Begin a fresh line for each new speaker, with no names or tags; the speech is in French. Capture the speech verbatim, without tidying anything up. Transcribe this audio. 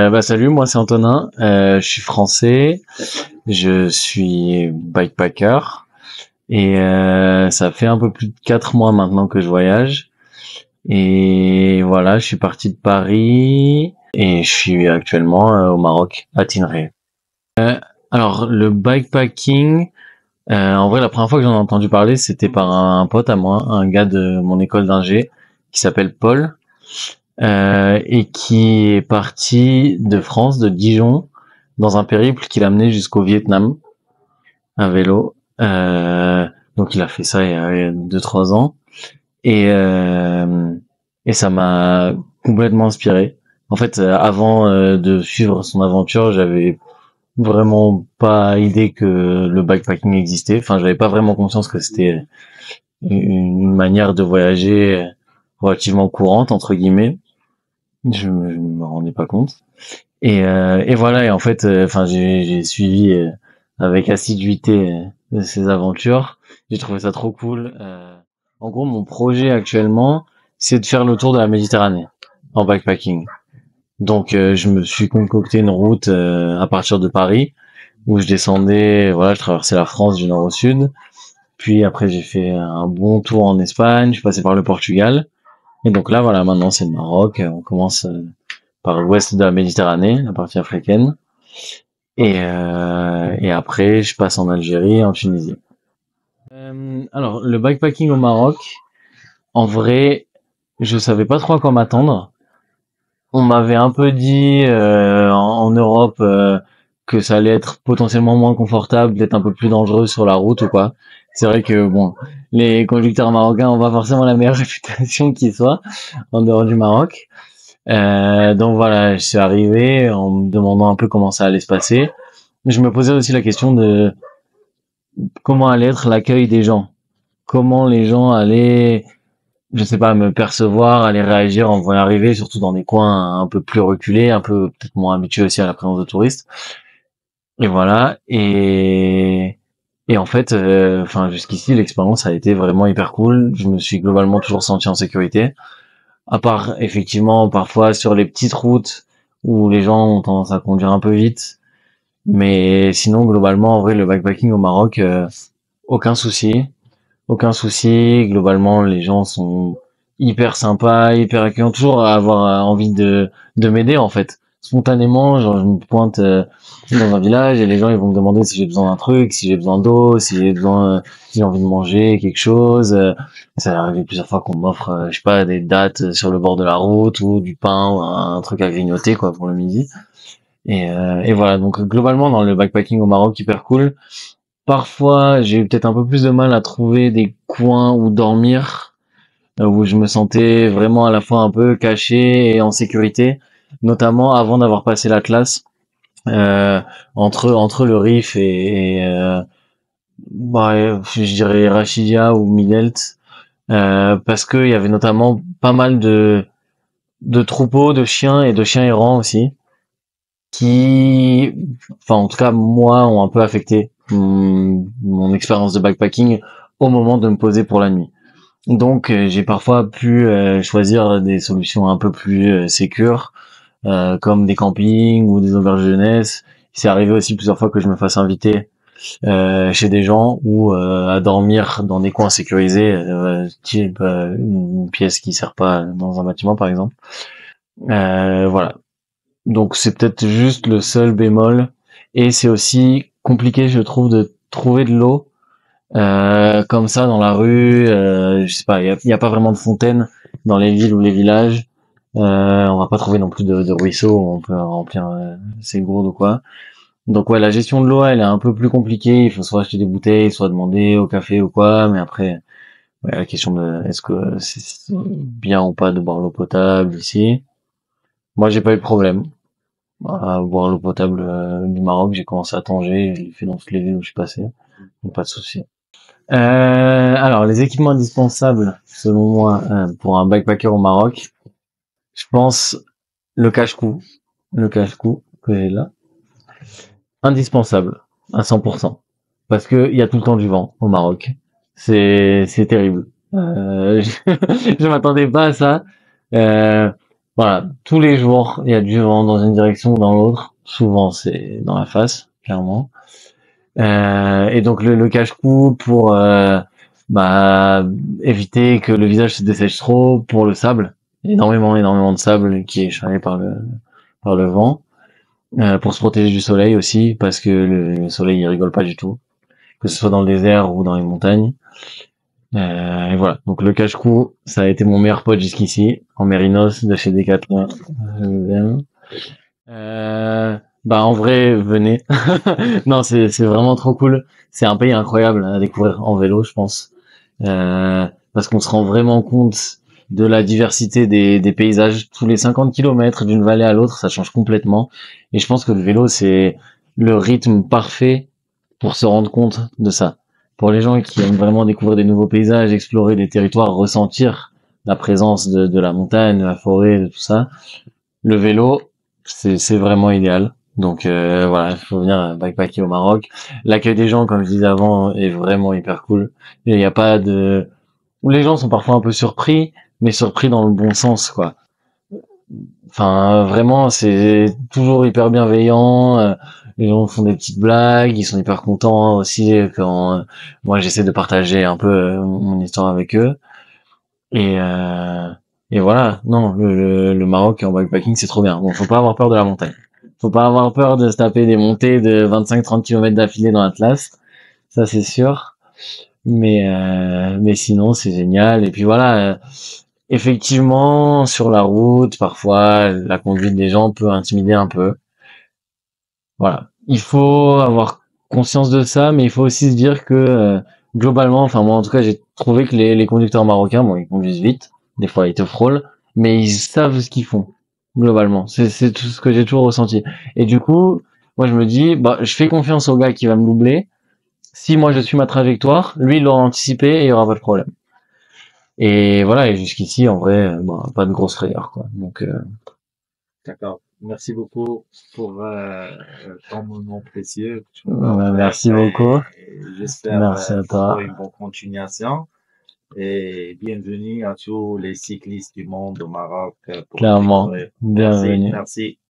Euh, bah salut, moi c'est Antonin, euh, je suis français, je suis bikepacker et euh, ça fait un peu plus de quatre mois maintenant que je voyage et voilà, je suis parti de Paris et je suis actuellement euh, au Maroc, à Tinré. Alors le bikepacking, euh, en vrai la première fois que j'en ai entendu parler c'était par un pote à moi, un gars de mon école d'ingé qui s'appelle Paul. Euh, et qui est parti de France, de Dijon, dans un périple qui l'a mené jusqu'au Vietnam, à vélo. Euh, donc il a fait ça il y a deux trois ans. Et, euh, et ça m'a complètement inspiré. En fait, euh, avant euh, de suivre son aventure, j'avais vraiment pas idée que le bikepacking existait. Enfin, j'avais pas vraiment conscience que c'était une manière de voyager relativement courante, entre guillemets. Je me, je me rendais pas compte. Et, euh, et voilà. Et en fait, enfin, euh, j'ai, j'ai suivi euh, avec assiduité euh, ces aventures. J'ai trouvé ça trop cool. Euh, en gros, mon projet actuellement, c'est de faire le tour de la Méditerranée en bikepacking. Donc, euh, je me suis concocté une route euh, à partir de Paris où je descendais. Voilà, je traversais la France du nord au sud. Puis après, j'ai fait un bon tour en Espagne. Je suis passé par le Portugal. Et donc là, voilà, maintenant c'est le Maroc. On commence euh, par l'ouest de la Méditerranée, la partie africaine. Et, euh, et après, je passe en Algérie et en Tunisie. Euh, alors, le bikepacking au Maroc, en vrai, je savais pas trop à quoi m'attendre. On m'avait un peu dit euh, en, en Europe euh, que ça allait être potentiellement moins confortable, peut-être un peu plus dangereux sur la route ou quoi. C'est vrai que bon, les conducteurs marocains ont pas forcément la meilleure réputation qui soit en dehors du Maroc. Euh, donc voilà, je suis arrivé en me demandant un peu comment ça allait se passer. Je me posais aussi la question de comment allait être l'accueil des gens. Comment les gens allaient, je sais pas, me percevoir, allaient réagir en me voyant arriver, surtout dans des coins un peu plus reculés, un peu peut-être moins habitués aussi à la présence de touristes. Et voilà. Et et en fait, euh, enfin jusqu'ici, l'expérience a été vraiment hyper cool. Je me suis globalement toujours senti en sécurité. À part effectivement parfois sur les petites routes où les gens ont tendance à conduire un peu vite. Mais sinon, globalement, en vrai, le backpacking au Maroc, euh, aucun souci. Aucun souci. Globalement, les gens sont hyper sympas, hyper accueillants, toujours à avoir euh, envie de, de m'aider, en fait. Spontanément, genre, je me pointe euh, dans un village et les gens, ils vont me demander si j'ai besoin d'un truc, si j'ai besoin d'eau, si j'ai besoin, euh, si j'ai envie de manger quelque chose. Euh, ça est arrivé plusieurs fois qu'on m'offre, euh, je sais pas, des dattes sur le bord de la route ou du pain ou un, un truc à grignoter, quoi, pour le midi. Et, euh, et voilà, donc globalement dans le backpacking au Maroc, hyper cool. Parfois, j'ai eu peut-être un peu plus de mal à trouver des coins où dormir, euh, où je me sentais vraiment à la fois un peu caché et en sécurité, notamment avant d'avoir passé l'Atlas, euh, entre entre le Rif et, et euh, bah, je dirais Rachidia ou Midelt, euh, parce qu'il y avait notamment pas mal de de troupeaux de chiens et de chiens errants aussi qui, enfin en tout cas moi, ont un peu affecté mon, mon expérience de backpacking au moment de me poser pour la nuit. Donc euh, j'ai parfois pu euh, choisir des solutions un peu plus euh, sécures, euh, comme des campings ou des auberges de jeunesse. C'est arrivé aussi plusieurs fois que je me fasse inviter euh, chez des gens ou euh, à dormir dans des coins sécurisés, euh, type euh, une pièce qui sert pas dans un bâtiment par exemple. Euh, voilà. Donc c'est peut-être juste le seul bémol. Et c'est aussi compliqué, je trouve, de trouver de l'eau euh, comme ça dans la rue. Euh, je sais pas, il y a, y a pas vraiment de fontaine dans les villes ou les villages. Euh, on va pas trouver non plus de, de ruisseaux où on peut remplir euh, ses gourdes ou quoi. Donc ouais, la gestion de l'eau, elle est un peu plus compliquée. Il faut soit acheter des bouteilles, soit demander au café ou quoi. Mais après, ouais, la question de est-ce que c'est bien ou pas de boire l'eau potable ici. Moi, j'ai pas eu de problème à boire l'eau potable euh, du Maroc. J'ai commencé à Tanger, je l'ai fait dans toutes les villes où je suis passé, donc pas de souci. Euh, alors, les équipements indispensables, selon moi, euh, pour un backpacker au Maroc, je pense le cache-cou, le cache-cou que j'ai là, indispensable à cent pour cent, parce que il y a tout le temps du vent au Maroc. C'est c'est terrible. Euh, je, je m'attendais pas à ça. Euh, voilà, tous les jours, il y a du vent dans une direction ou dans l'autre. Souvent, c'est dans la face, clairement. Euh, et donc le, le cache-cou pour euh, bah, éviter que le visage se dessèche trop, pour le sable, énormément, énormément de sable qui est échappé par le par le vent, euh, pour se protéger du soleil aussi, parce que le, le soleil il rigole pas du tout, que ce soit dans le désert ou dans les montagnes. Euh, et voilà. Donc le cache-cou, ça a été mon meilleur pote jusqu'ici, en mérinos de chez Decathlon. Euh, euh, bah en vrai, venez. Non, c'est c'est vraiment trop cool. C'est un pays incroyable à découvrir en vélo, je pense, euh, parce qu'on se rend vraiment compte de la diversité des, des paysages. Tous les cinquante kilomètres d'une vallée à l'autre, ça change complètement. Et je pense que le vélo, c'est le rythme parfait pour se rendre compte de ça. Pour les gens qui aiment vraiment découvrir des nouveaux paysages, explorer des territoires, ressentir la présence de, de la montagne, de la forêt, de tout ça, le vélo, c'est c'est vraiment idéal. Donc euh, voilà, il faut venir backpacker au Maroc. L'accueil des gens, comme je disais avant, est vraiment hyper cool. Il n'y a pas de... Les gens sont parfois un peu surpris, mais surpris dans le bon sens, quoi. Enfin, vraiment, c'est toujours hyper bienveillant. euh, Les gens font des petites blagues, ils sont hyper contents aussi quand euh, moi j'essaie de partager un peu euh, mon histoire avec eux. Et euh, et voilà, non, le, le, le Maroc en backpacking c'est trop bien. Bon, faut pas avoir peur de la montagne. Faut pas avoir peur de se taper des montées de vingt-cinq trente kilomètres d'affilée dans l'Atlas, ça c'est sûr. Mais euh, mais sinon c'est génial. Et puis voilà. euh, Effectivement, sur la route, parfois, la conduite des gens peut intimider un peu. Voilà. Il faut avoir conscience de ça, mais il faut aussi se dire que, euh, globalement, enfin, moi, en tout cas, j'ai trouvé que les, les conducteurs marocains, bon, ils conduisent vite. Des fois, ils te frôlent, mais ils savent ce qu'ils font. Globalement. C'est, c'est tout ce que j'ai toujours ressenti. Et du coup, moi, je me dis, bah, je fais confiance au gars qui va me doubler. Si moi, je suis ma trajectoire, lui, il l'aura anticipé et il y aura pas de problème. Et voilà, et jusqu'ici, en vrai, euh, bah, pas de grosse frayeur, quoi. Donc, euh,
D'accord. Merci beaucoup pour euh, ton moment précieux que tu me
ouais,
partages
merci beaucoup.
et j'espère
Merci
euh,
à
pour
toi.
une bonne continuation et bienvenue à tous les cyclistes du monde au Maroc euh, pour le
Clairement.
découvrir. Merci,
Bienvenue.
merci.